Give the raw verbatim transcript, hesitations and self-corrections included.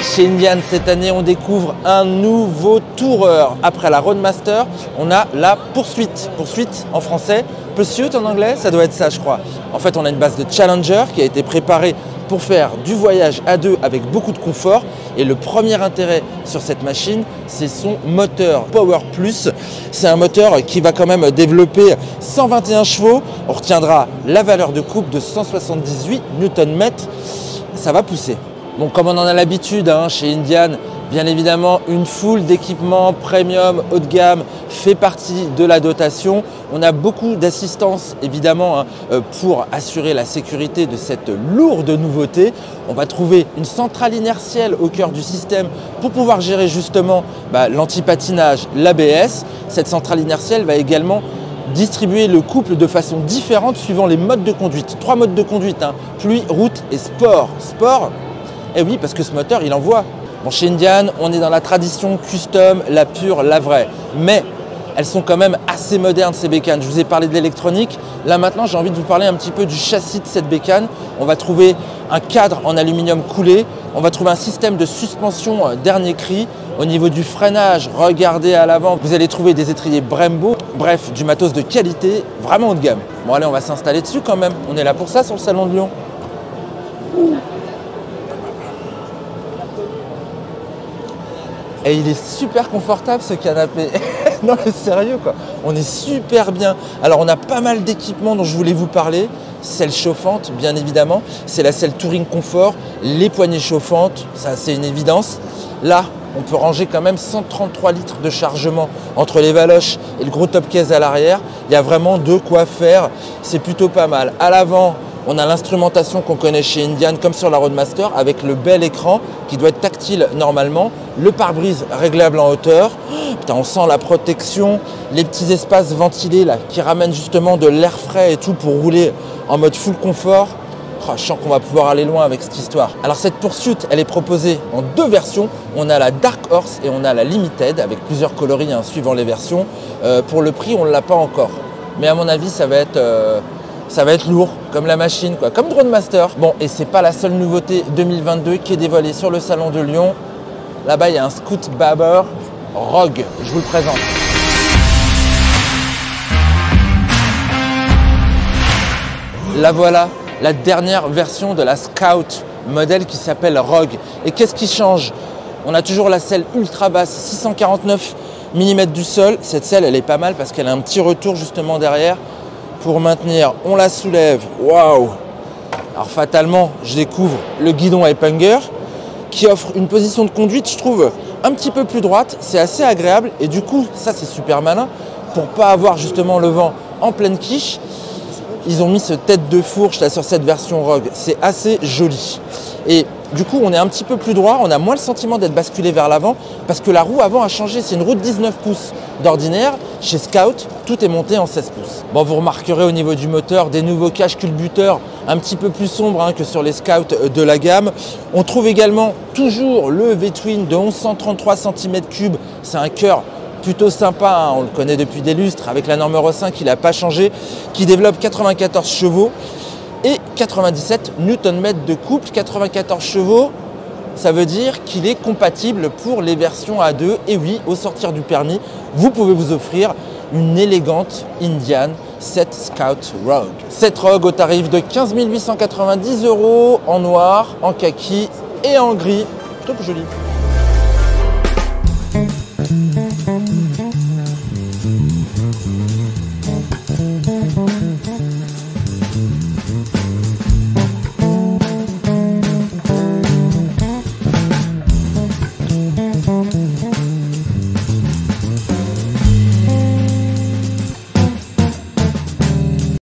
Chez Indian, cette année, on découvre un nouveau tourer. Après la Roadmaster, on a la Poursuite. Poursuite en français, Pursuit en anglais, ça doit être ça, je crois. En fait, on a une base de Challenger qui a été préparée pour faire du voyage à deux avec beaucoup de confort. Et le premier intérêt sur cette machine, c'est son moteur Power Plus. C'est un moteur qui va quand même développer cent vingt et un chevaux. On retiendra la valeur de coupe de cent soixante-dix-huit newton-mètres. Ça va pousser. Bon, comme on en a l'habitude hein, chez Indian, bien évidemment, une foule d'équipements premium, haut de gamme fait partie de la dotation. On a beaucoup d'assistance, évidemment, hein, pour assurer la sécurité de cette lourde nouveauté. On va trouver une centrale inertielle au cœur du système pour pouvoir gérer justement bah, l'antipatinage, l'A B S. Cette centrale inertielle va également distribuer le couple de façon différente suivant les modes de conduite. Trois modes de conduite, hein, pluie, route et sport. Sport, eh oui, parce que ce moteur, il envoie. Bon, chez Indian, on est dans la tradition custom, la pure, la vraie. Mais elles sont quand même assez modernes, ces bécanes. Je vous ai parlé de l'électronique. Là, maintenant, j'ai envie de vous parler un petit peu du châssis de cette bécane. On va trouver un cadre en aluminium coulé. On va trouver un système de suspension dernier cri. Au niveau du freinage, regardez à l'avant, vous allez trouver des étriers Brembo. Bref, du matos de qualité, vraiment haut de gamme. Bon, allez, on va s'installer dessus quand même. On est là pour ça sur le Salon de Lyon. Ouh. Et il est super confortable ce canapé. Non mais sérieux quoi, on est super bien. Alors on a pas mal d'équipements dont je voulais vous parler. Selle chauffante bien évidemment, c'est la selle Touring Confort, les poignées chauffantes, ça c'est une évidence. Là, on peut ranger quand même cent trente-trois litres de chargement entre les valoches et le gros top case à l'arrière. Il y a vraiment de quoi faire, c'est plutôt pas mal. À l'avant, on a l'instrumentation qu'on connaît chez Indian comme sur la Roadmaster avec le bel écran qui doit être tactile normalement, le pare-brise réglable en hauteur. Oh, putain, on sent la protection, les petits espaces ventilés là qui ramènent justement de l'air frais et tout pour rouler en mode full confort. Oh, je sens qu'on va pouvoir aller loin avec cette histoire. Alors cette poursuite, elle est proposée en deux versions. On a la Dark Horse et on a la Limited avec plusieurs coloris hein, suivant les versions. Euh, pour le prix, on ne l'a pas encore. Mais à mon avis, ça va être... Euh, Ça va être lourd, comme la machine, quoi, comme Roadmaster. Bon, et c'est pas la seule nouveauté deux mille vingt-deux qui est dévoilée sur le Salon de Lyon. Là-bas, il y a un Scoot Babber Rogue. Je vous le présente. La voilà, la dernière version de la Scout, modèle qui s'appelle Rogue. Et qu'est-ce qui change? On a toujours la selle ultra basse, six cent quarante-neuf millimètres du sol. Cette selle, elle est pas mal parce qu'elle a un petit retour justement derrière. Pour maintenir, on la soulève, waouh! Alors fatalement, je découvre le guidon Haipinger qui offre une position de conduite, je trouve, un petit peu plus droite. C'est assez agréable et du coup, ça c'est super malin. Pour pas avoir justement le vent en pleine quiche, ils ont mis ce tête de fourche là sur cette version Rogue. C'est assez joli. Et du coup, on est un petit peu plus droit, on a moins le sentiment d'être basculé vers l'avant parce que la roue avant a changé. C'est une roue de dix-neuf pouces d'ordinaire. Chez Scout, tout est monté en seize pouces. Bon, vous remarquerez au niveau du moteur des nouveaux caches culbuteurs un petit peu plus sombres hein, que sur les Scouts de la gamme. On trouve également toujours le V-Twin de mille cent trente-trois centimètres cubes. C'est un cœur plutôt sympa, hein, on le connaît depuis des lustres. Avec la norme Euro cinq, il n'a pas changé. Qui développe quatre-vingt-quatorze chevaux. Et quatre-vingt-dix-sept newton-mètres de couple, quatre-vingt-quatorze chevaux, ça veut dire qu'il est compatible pour les versions A deux. Et oui, au sortir du permis, vous pouvez vous offrir une élégante Indian sept Scout Rogue. Cette Rogue au tarif de quinze mille huit cent quatre-vingt-dix euros en noir, en kaki et en gris. Plutôt joli.